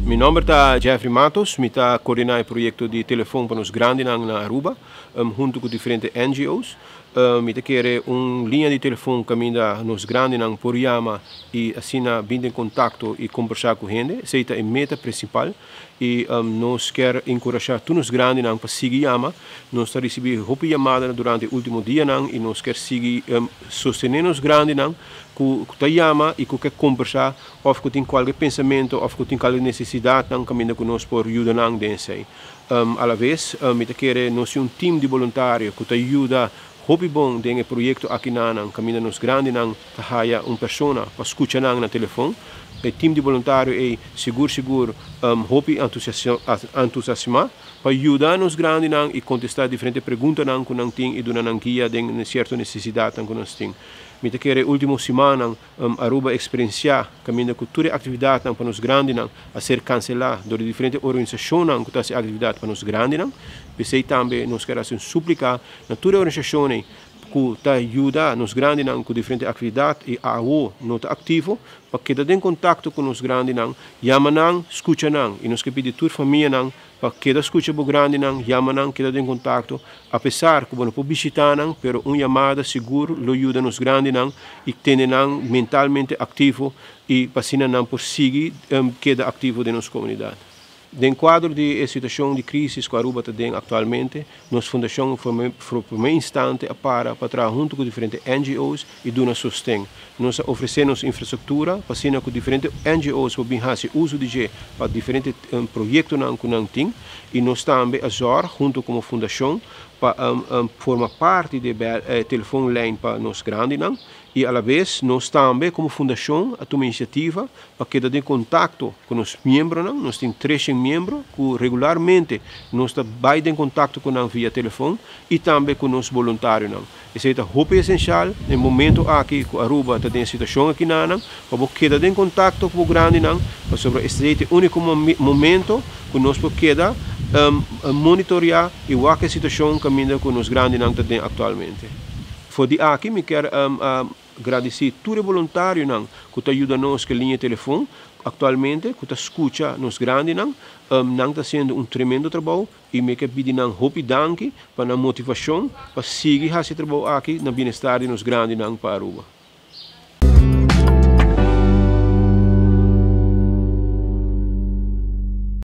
Meu nome é Jeffrey Matos, eu coordeno o projeto de telefone para os grandes na Aruba, junto com diferentes NGOs. Eu quero uma linha de telefone que nos grandes por Yama e assim vir em contato e conversar com a gente. Essa é a meta principal. E nós queremos encorajar todos os grandes para seguir Yama. Nós recebemos muitas chamadas durante o último dia e nós queremos seguir sostenendo os grandes que Yama e que conversar, ou que tem qualquer pensamento, ou que tem qualquer necessidade, caminho conosco por ajudar dentro. À vez, eu quero nós um time de voluntários que ajuda hobby bom dentro do projeto aqui na caminho nos grandes haya uma pessoa para escutar no telefone. O time de voluntários é seguro hobby entusiasmado para ajudar nos grandes e contestar diferentes perguntas que nós temos e dar uma guia de uma certa necessidade que nós temos. Eu quero na última semana Aruba experienciar caminho com toda a atividade para os grandes a ser cancelada por diferentes organizações que fazem atividade para os grandes. E também nós queremos suplicar a todas as organizações que ajuda nos grandes com diferentes atividades e a não está ativo para que em contato com os grandes chamam, escutam e nós pedimos a toda a família para que escute os grandes chamam, que em contato apesar que não pode visitar pero uma chamada seguro lo ajuda nos grandes e têm mentalmente ativo e para por seguir queda ativo de nossa comunidade. Dentro do quadro de situação de crise que a Aruba tem atualmente, nossa fundação foi o primeiro instante para trabalhar junto com diferentes NGOs e dar sustento. Nós oferecemos infraestrutura para que diferentes NGOs podem fazer uso de para diferentes projetos que nós temos e nós também ajudamos junto com a fundação para formar parte do telefone line para nós grandes e à vez nós também como fundação a tomar iniciativa para que em contato com os membros nós temos 300 membros que regularmente nós estamos em contato com eles via telefone e também com os voluntários isso é muito essencial no momento aqui que a Aruba está em situação aqui para que em contato com os grandes sobre este é o único momento que nós podemos monitorear e ver a situação que os grandes têm atualmente. Por aqui, eu quero agradecer a todos os voluntários que ajudam nos com a linha de telefone atualmente, que escuta nos grandes, está fazendo tremendo trabalho e me quero pedir hope danke para a motivação para seguir esse trabalho aqui no bem-estar dos grandes para Aruba.